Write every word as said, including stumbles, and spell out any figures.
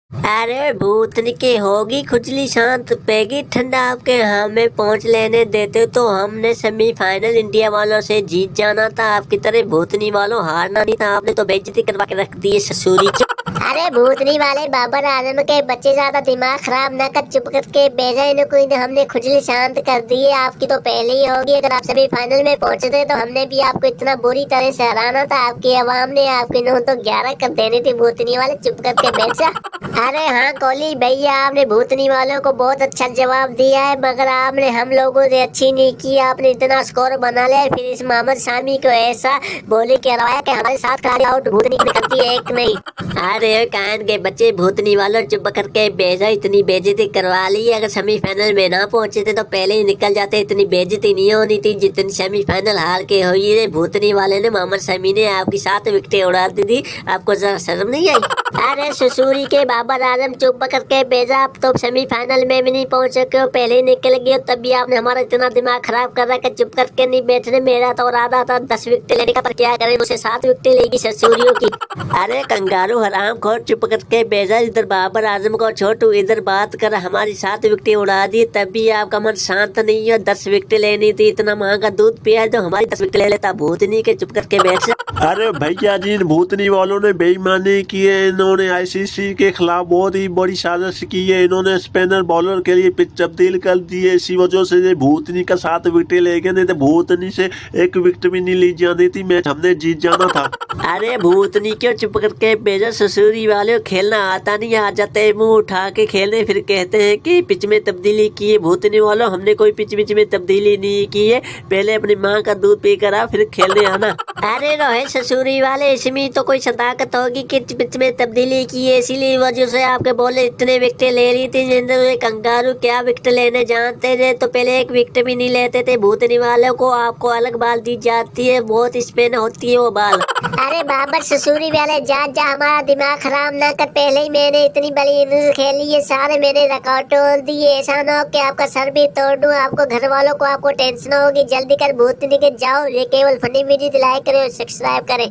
अरे भूतनी की होगी खुजली शांत पेगी ठंडा आपके हमें पहुंच लेने देते तो हमने सेमीफाइनल इंडिया वालों से जीत जाना था। आपकी तरह भूतनी वालों हारना नहीं था। आपने तो बेइज्जती करवा के रख दी ससुरी। अरे भूतनी वाले बाबर आजम के बच्चे ज्यादा दिमाग खराब न कर, चुप करके भेजा इनको। हमने खुजली शांत कर दी है। आपकी तो पहले ही होगी। अगर आप सेमीफाइनल में पहुंचते तो हमने भी आपको इतना बुरी तरह से हराना था। आपकी आवाम ने आपकी नौ तो ग्यारह कर देनी थी। भूतनी वाले चुप करके बैठ जा। अरे हाँ कोहली भैया, आपने भूतनी वालों को बहुत अच्छा जवाब दिया है, मगर आपने हम लोगों से अच्छी नहीं की। आपने इतना स्कोर बना लिया, फिर इस मोहम्मद शामी को ऐसा बोली करवाया कि हमारे साथ खिलाड़ी आउट भूतनी निकलती है एक नहीं। अरे कान के बच्चे भूतनी वालों चुप करके भेजा, इतनी बेइज्जती करवा ली। अगर सेमीफाइनल में ना पहुंचे थे तो पहले ही निकल जाते। इतनी बेइज्जती नहीं होनी थी जितनी सेमीफाइनल हार के हुई है। भूतनी वाले ने मोहम्मद शमी ने आपकी सात विकेटें उड़ा दी थी। आपको जरा शर्म नहीं आई? अरे ससुरी के बाबर आजम चुप करके भेजा। आप तो सेमीफाइनल में भी नहीं पहुंच सके हो, पहले ही निकल गए। तब भी आपने हमारा इतना दिमाग खराब कर रखा। चुप करके नहीं बैठने। मेरा तो इरादा था दस विकेट लेने का, पर क्या करें मुझसे सात विकेट लेगी ससुरियों की। अरे कंगारू हराम खोर चुप करके भेजा। इधर बाबर आजम को छोटू इधर बात कर, हमारी सात विकेटें उड़ा दी। तब भी आपका मन शांत नहीं है। दस विकेटें लेनी थी। इतना महंगा दूध पिया तो हमारी दस विकेट ले लेता। भूतनी के चुप करके बैठ जा। अरे भैया जी, भूतनी वालों ने बेईमानी की है। इन्होंने आईसीसी के खिलाफ बहुत ही बड़ी साजिश की है। इन्होंने स्पिनर बॉलर के लिए पिच तब्दील कर दी है। इसी वजह से ये भूतनी का सात विकेट ले गए। नहीं तो भूतनी से एक विकेट भी नहीं ली जाती थी। मैच हमने जीत जाना था। अरे भूतनी क्यों चुप करके भेजा? ससुरी वाले खेलना आता नहीं, आ जाते मुंह उठा के खेलने, फिर कहते हैं कि पिच में तब्दीली की है। भूतनी वालों हमने कोई पिच पिच में तब्दीली नहीं की है। पहले अपनी माँ का दूध पी कर आ, फिर खेलने आना। अरे रोहित ससुरी वाले, इसमें तो कोई सदाकत होगी कि पिच में तब्दीली की है, इसीलिए वजह से आपके बॉले इतने विकेट ले रही थी। जिंदगी कंगारू क्या विकेट लेने जानते थे, तो पहले एक विकेट भी नहीं लेते थे। भूतनी वालों को आपको अलग बाल दी जाती है, बहुत स्पिन होती है वो बाल। अरे बाबर ससुरी वाले, जा जा हमारा दिमाग खराब ना कर। पहले ही मैंने इतनी बड़ी इनिंग्स खेली है, सारे मैंने रिकॉर्ड तोड़ दिए। ऐसा ना हो कि आपका सर भी तोड़ दूं। आपको घर वालों को आपको टेंशन होगी। जल्दी कर भूतनी के जाओ। ये केवल फनी वीडियो लाइक करें और सब्सक्राइब करें।